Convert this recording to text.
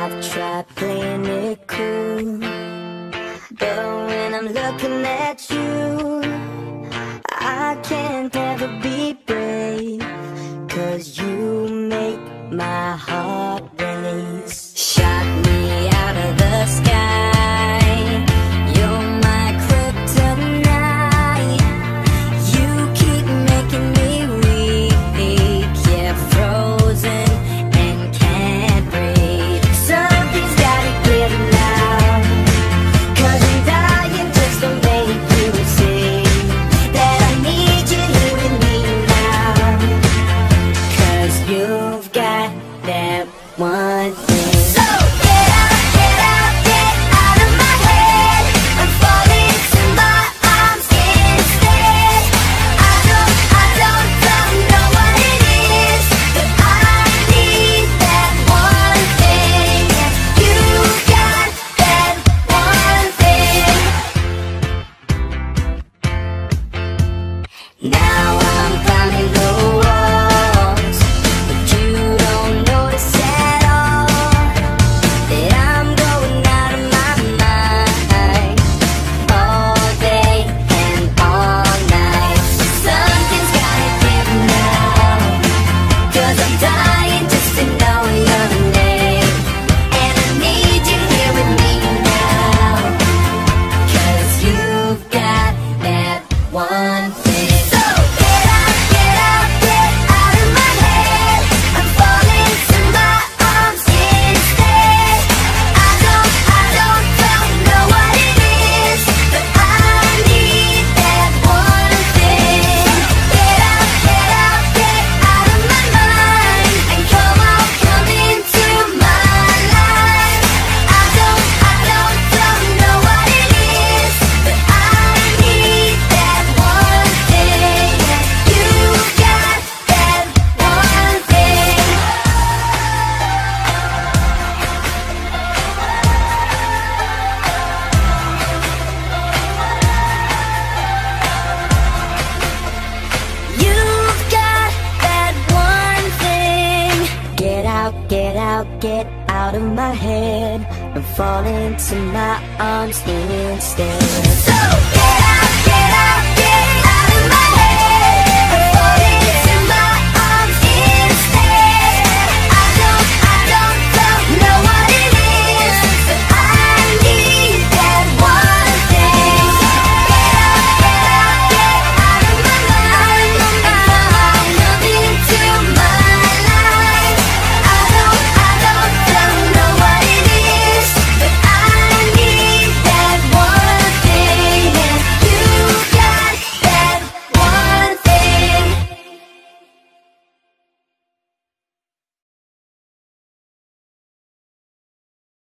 I've tried playing it cool, but when I'm looking at you, I can't ever be brave, 'cause you make my heart race. Shot me out of the sky, you're my kryptonite. You keep making me weak, yeah, frozen and can't breathe. Something's gotta give now, 'cause I'm dying just to make you see that I need you here with me now. 'Cause you've got that one thing. So get out, get out, get out of my head. I'm falling to my arms instead. I don't know what it is, but I need that one thing. You've got that one thing. Now I'm climbing the walls, but you don't notice at all that I'm going out of my mind all day and all night. Something's gotta give now, 'cause I'm dying just to know your name, and I need you here with me now, 'cause you've got that one thing. So get out, get out, get out of my head. I'm falling to my arms instead. I don't know what it is, but I need that one thing. Get out, get out, get out of my mind, and come on, come into my life. I don't know what it is, but I need that one thing. You've got that one thing. You've got that one thing. Get out, get out, get out of my head. I'm falling to my arms instead.